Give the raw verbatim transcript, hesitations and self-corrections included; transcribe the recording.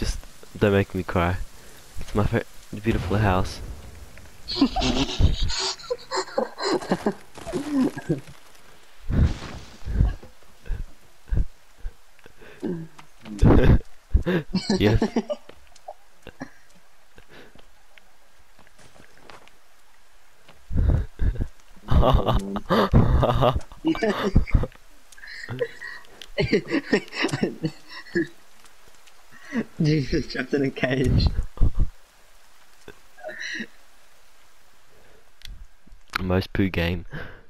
Just don't make me cry. It's my fa beautiful house. Yes. Jesus trapped in a cage. Most poo game.